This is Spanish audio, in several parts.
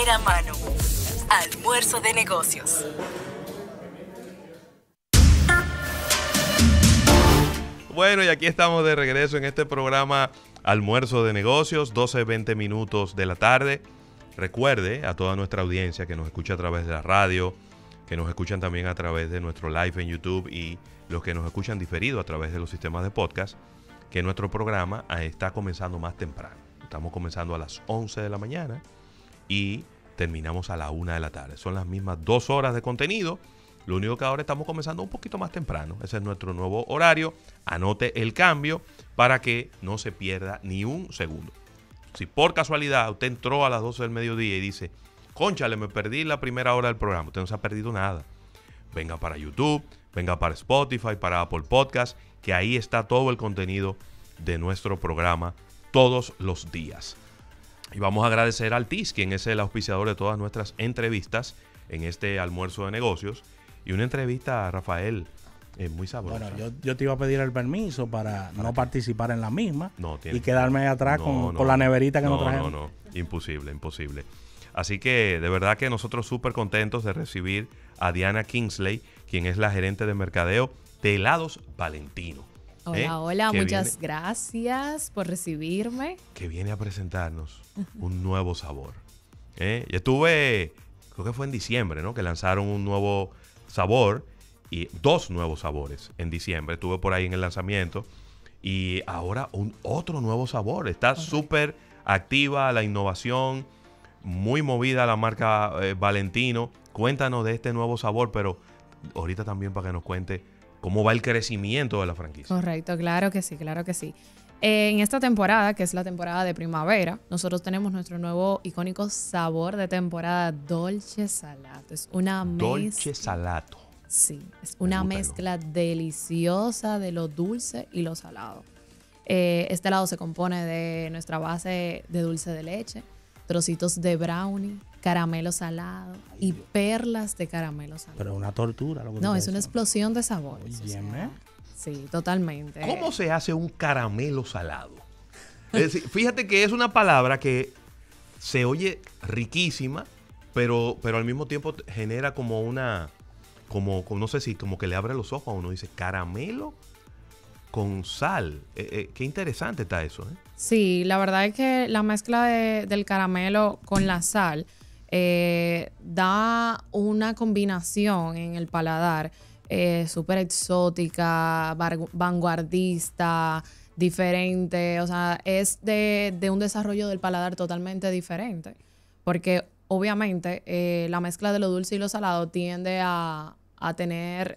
a mano. Almuerzo de negocios. Bueno, y aquí estamos de regreso en este programa Almuerzo de Negocios, 12:20 minutos de la tarde. Recuerde a toda nuestra audiencia que nos escucha a través de la radio, que nos escuchan también a través de nuestro live en YouTube y los que nos escuchan diferido a través de los sistemas de podcast, que nuestro programa está comenzando más temprano. Estamos comenzando a las 11 de la mañana y terminamos a la 1 de la tarde. Son las mismas 2 horas de contenido. Lo único que ahora estamos comenzando un poquito más temprano. Ese es nuestro nuevo horario. Anote el cambio para que no se pierda ni un segundo. Si por casualidad usted entró a las 12 del mediodía y dice, cónchale, me perdí la primera hora del programa, usted no se ha perdido nada. Venga para YouTube, venga para Spotify, para Apple Podcast, que ahí está todo el contenido de nuestro programa todos los días. Y vamos a agradecer a Altis, quien es el auspiciador de todas nuestras entrevistas en este almuerzo de negocios. Y una entrevista, Rafael, muy sabrosa. Bueno, yo te iba a pedir el permiso para no participar en la misma y que quedarme atrás con la neverita que nos trajeron. No, imposible. Así que de verdad que nosotros súper contentos de recibir a Diana Kingsley, quien es la gerente de mercadeo de Helados Valentino. Hola, muchas gracias por recibirme. Que viene a presentarnos un nuevo sabor. Yo estuve, creo que fue en diciembre, ¿no? Que lanzaron un nuevo sabor y 2 nuevos sabores en diciembre. Estuve por ahí en el lanzamiento y ahora otro nuevo sabor. Está súper activa la innovación, muy movida la marca Valentino. Cuéntanos de este nuevo sabor, pero ahorita también para que nos cuente cómo va el crecimiento de la franquicia. Correcto, claro que sí. En esta temporada, que es la temporada de primavera, nosotros tenemos nuestro nuevo icónico sabor de temporada, Dolce Salato. Es una Dolce Salato. Sí, es una mezcla deliciosa de lo dulce y lo salado. Este helado se compone de nuestra base de dulce de leche, trocitos de brownie, caramelo salado y perlas de caramelo salado. Pero una tortura. No, es una explosión de sabores. Óyeme. Sí, totalmente. ¿Cómo se hace un caramelo salado? Es decir, fíjate que es una palabra que se oye riquísima, pero al mismo tiempo genera como una, no sé si como que le abre los ojos a uno. Dice caramelo con sal. Qué interesante está eso, ¿eh? Sí, la verdad es que la mezcla del caramelo con la sal da una combinación en el paladar súper exótica, vanguardista, diferente. O sea, es de un desarrollo del paladar totalmente diferente. Porque obviamente la mezcla de lo dulce y lo salado tiende a tener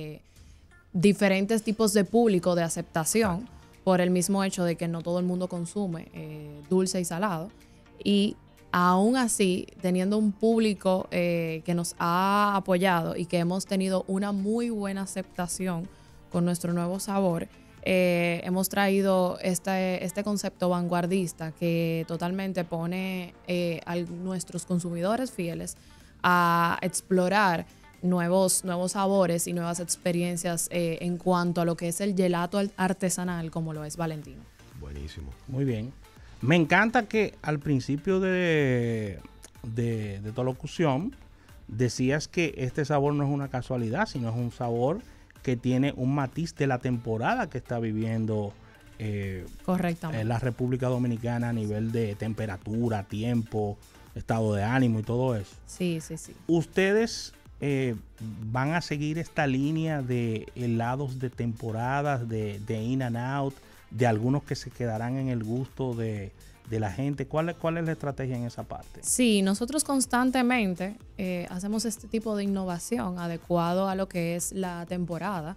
diferentes tipos de público de aceptación por el mismo hecho de que no todo el mundo consume dulce y salado. Y aún así, teniendo un público que nos ha apoyado y que hemos tenido una muy buena aceptación con nuestro nuevo sabor, hemos traído este concepto vanguardista que totalmente pone a nuestros consumidores fieles a explorar nuevos sabores y nuevas experiencias en cuanto a lo que es el gelato artesanal como lo es Valentino. Buenísimo. Muy bien. Me encanta que al principio de tu locución decías que este sabor no es una casualidad, sino es un sabor que tiene un matiz de la temporada que está viviendo correctamente la República Dominicana a nivel de temperatura, tiempo, estado de ánimo y todo eso. Sí. ¿Ustedes van a seguir esta línea de helados de temporadas, de in and out, de algunos que se quedarán en el gusto de la gente? ¿Cuál es la estrategia en esa parte? Sí, nosotros constantemente hacemos este tipo de innovación adecuado a lo que es la temporada,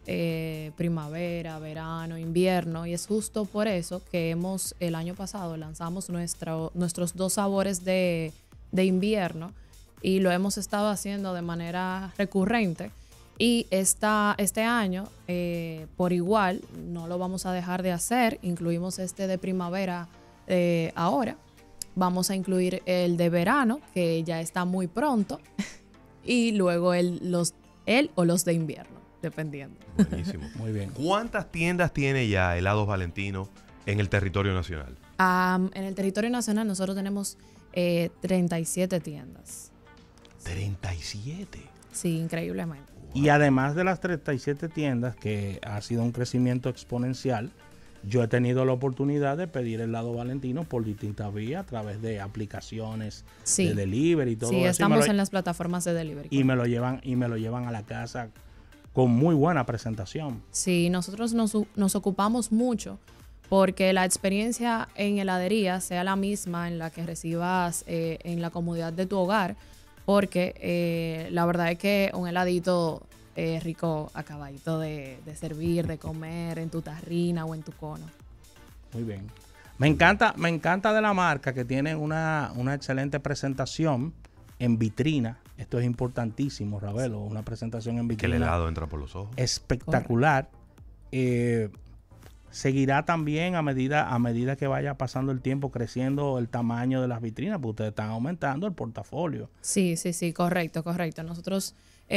primavera, verano, invierno, y es justo por eso que el año pasado lanzamos nuestros 2 sabores de invierno y lo hemos estado haciendo de manera recurrente. Y este año, por igual, no lo vamos a dejar de hacer. Incluimos de primavera ahora. Vamos a incluir el de verano, que ya está muy pronto. Y luego los de invierno, dependiendo. Buenísimo. Muy bien. ¿Cuántas tiendas tiene ya Helados Valentino en el territorio nacional? En el territorio nacional nosotros tenemos 37 tiendas. 37. Sí, increíblemente. Y además de las 37 tiendas, que ha sido un crecimiento exponencial, yo he tenido la oportunidad de pedir helado Valentino por distintas vías, a través de aplicaciones Sí. de delivery y todo Sí, eso. estamos en las plataformas de delivery. Y me lo llevan a la casa con muy buena presentación. Sí, nosotros nos ocupamos mucho porque la experiencia en heladería sea la misma en la que recibas en la comodidad de tu hogar, porque la verdad es que un heladito rico, acabadito de servir, de comer en tu tarrina o en tu cono. Muy bien. Me encanta de la marca que tiene una excelente presentación en vitrina. Esto es importantísimo, Ravelo, una presentación en Que vitrina. el helado entra por los ojos. Espectacular. Seguirá también a medida que vaya pasando el tiempo, creciendo el tamaño de las vitrinas, porque ustedes están aumentando el portafolio. Sí, correcto. Nosotros,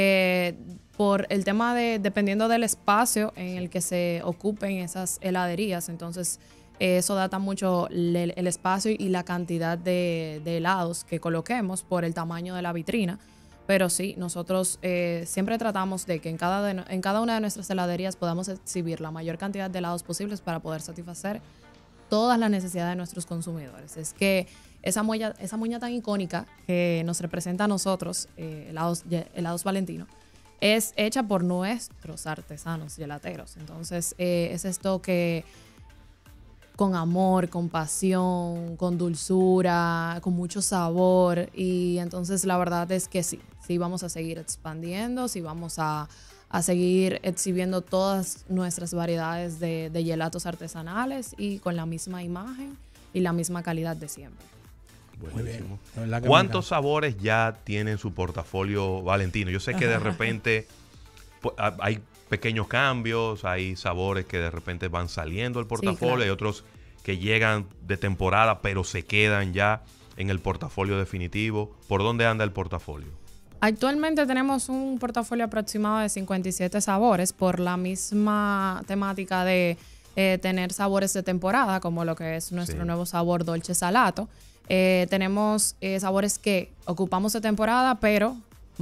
por el tema de, dependiendo del espacio en el que se ocupen esas heladerías, entonces eso data mucho el espacio y la cantidad de helados que coloquemos por el tamaño de la vitrina. Pero sí, nosotros siempre tratamos de que en cada una de nuestras heladerías podamos exhibir la mayor cantidad de helados posibles para poder satisfacer todas las necesidades de nuestros consumidores. Es que esa muña tan icónica que nos representa a nosotros, helados Valentino, es hecha por nuestros artesanos gelateros. Entonces, es esto que con amor, con pasión, con dulzura, con mucho sabor. Y entonces la verdad es que sí vamos a seguir expandiendo, sí vamos a seguir exhibiendo todas nuestras variedades de gelatos artesanales y con la misma imagen y la misma calidad de siempre. Buenísimo. La verdad que ¿Cuántos sabores ya tiene su portafolio Valentino? Yo sé que de repente hay pequeños cambios, hay sabores que de repente van saliendo del portafolio, claro. Hay otros que llegan de temporada pero se quedan ya en el portafolio definitivo. ¿Por dónde anda el portafolio? Actualmente tenemos un portafolio aproximado de 57 sabores por la misma temática de tener sabores de temporada, como lo que es nuestro nuevo sabor Dolce Salato. Tenemos sabores que ocupamos de temporada, pero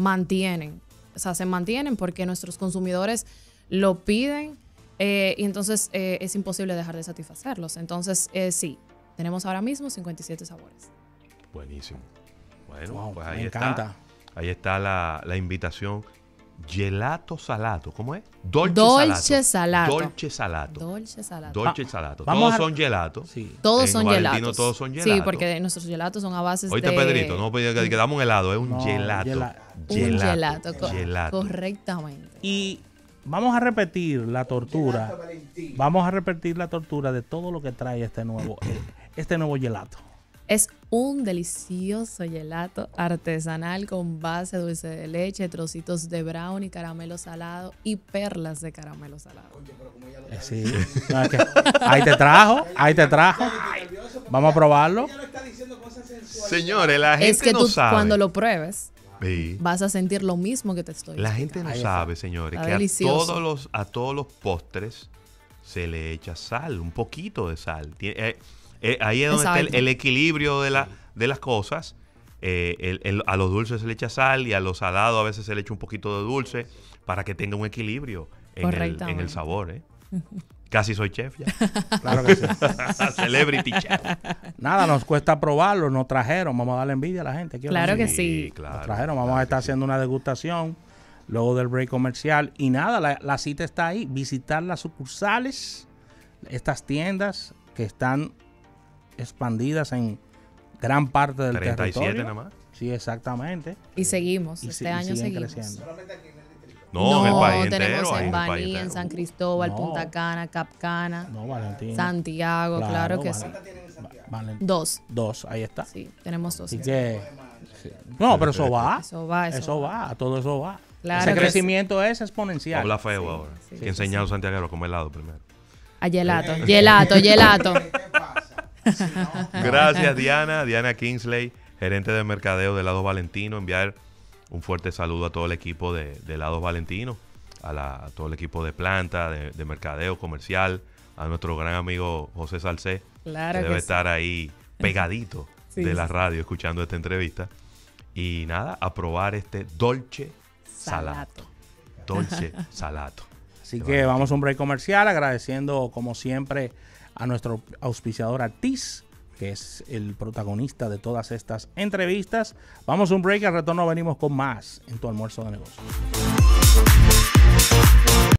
se mantienen porque nuestros consumidores lo piden y entonces es imposible dejar de satisfacerlos. Entonces, sí, tenemos ahora mismo 57 sabores. Buenísimo. Bueno, Wow, pues me ahí encanta. está. Ahí está la invitación. Gelato Salato, ¿cómo es? Dolce Salato. Dolce Salato. Vamos Todos a- son gelatos. Sí. Todos En son Valentino gelatos. todos son gelatos. Sí, porque nuestros gelatos son a base Oíste, de... Pedrito, no que damos un helado, es un No, gelato. Un gelato. Gelato. Correctamente. Y vamos a repetir la tortura. Vamos a repetir la tortura de todo lo que trae este nuevo gelato. Es un delicioso gelato artesanal con base dulce de leche, trocitos de brownie, caramelo salado y perlas de caramelo salado. Sí. No, es que ahí te trajo. Vamos a probarlo. Señores, la gente Es que no tú sabe. cuando lo pruebes Sí. vas a sentir lo mismo que te estoy La diciendo. gente no Ahí sabe, señores, Está que delicioso. a todos los postres se le echa sal, un poquito de sal. Ahí es donde está Exacto. el equilibrio de las cosas. A los dulces se le echa sal y a los salados a veces se le echa un poquito de dulce para que tenga un equilibrio en el Correctamente. sabor. Casi soy chef ya. Claro que sí. Celebrity chef. Nada, nos cuesta probarlo. Nos trajeron. Vamos a darle envidia a la gente. ¿Qué Claro vamos a que hacer? sí. Claro. Nos trajeron. Vamos claro a estar que sí. haciendo una degustación luego del break comercial. Y nada, la cita está ahí. Visitar las sucursales, estas tiendas que están expandidas en gran parte del 37 territorio. nada más. Sí, exactamente. Y seguimos, Y este si- y año siguen seguimos. creciendo. No, en el país tenemos entero. en el país Baní, en entero. San Cristóbal, No. Punta Cana, Capcana, No, Valentín. Santiago, claro que sí. Valentín. 2, Dos, ahí está. sí, tenemos 2. Así que. Sí. No, pero eso va. Eso va, Eso va. Todo eso va. Claro Ese que crecimiento es exponencial. Habla feo ahora. sí, que sí, enseñar a los santiagueros a comer helado primero. A gelato. Gracias, Diana. Diana Kingsley, gerente de mercadeo de Helados Valentino. Enviar un fuerte saludo a todo el equipo de Helados Valentino, a todo el equipo de planta, de mercadeo comercial, a nuestro gran amigo José Salcé, Claro que debe que sí. estar ahí pegadito de la radio escuchando esta entrevista. Y nada, a probar este dolce salato. Dolce salato. Así que vamos a un break comercial, agradeciendo como siempre a nuestro auspiciador Artis, que es el protagonista de todas estas entrevistas. Vamos a un break, al retorno venimos con más en tu almuerzo de negocios.